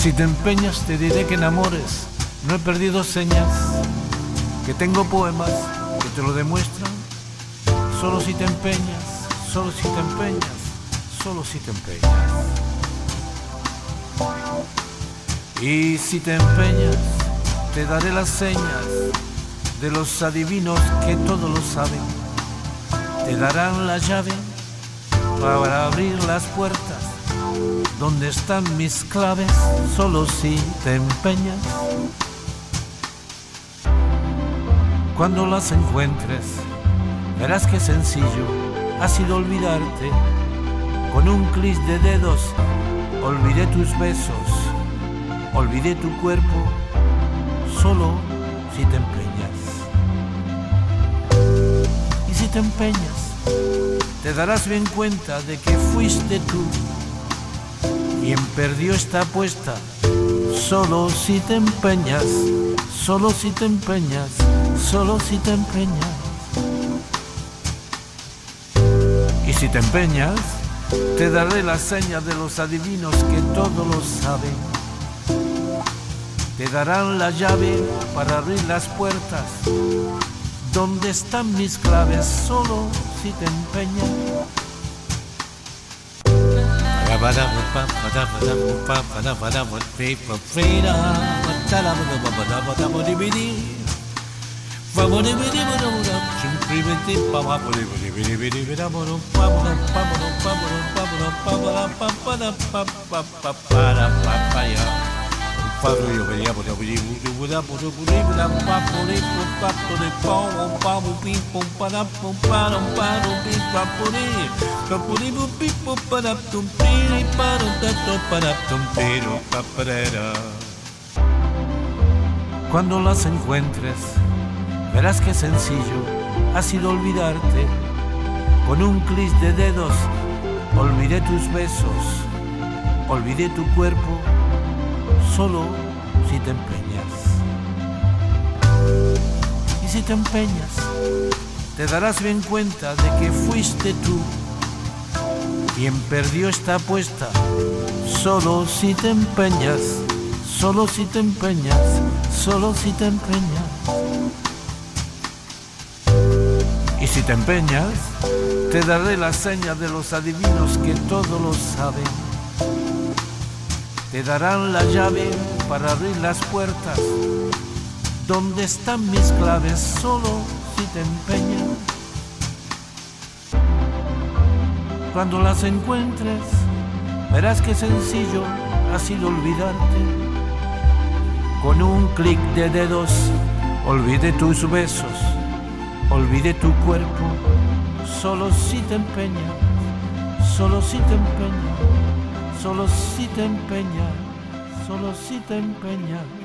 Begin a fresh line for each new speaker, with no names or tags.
Si te empeñas te diré que en amores no he perdido señas, que tengo poemas que te lo demuestran. Solo si te empeñas, solo si te empeñas, solo si te empeñas. Y si te empeñas, te daré las señas de los adivinos que todo lo saben. Te darán la llave para abrir las puertas donde están mis claves, solo si te empeñas. Cuando las encuentres, verás qué sencillo ha sido olvidarte. Con un clic de dedos olvidé tus besos, olvidé tu cuerpo, solo si te empeñas. Y si te empeñas, te darás bien cuenta de que fuiste tú quien perdió esta apuesta. Solo si te empeñas, solo si te empeñas, solo si te empeñas. Y si te empeñas, te daré las señas de los adivinos que todo lo saben. Te darán la llave para abrir las puertas donde están mis claves, solo si te empeñas. Cuando las encuentres, verás qué sencillo ha sido olvidarte. Con un clic de dedos olvidé tus besos, olvidé tu cuerpo, solo si te empeñas. Y si te empeñas, te darás bien cuenta de que fuiste tú quien perdió esta apuesta. Solo si te empeñas, solo si te empeñas, solo si te empeñas. Y si te empeñas, te daré las señas de los adivinos que todo lo saben. Te darán la llave para abrir las puertas donde están mis claves, solo si te empeñas. Cuando las encuentres, verás qué sencillo ha sido olvidarte. Con un clic de dedos olvidé tus besos, olvidé tu cuerpo, solo si te empeñas, solo si te empeñas, solo si te empeñas, solo si te empeñas.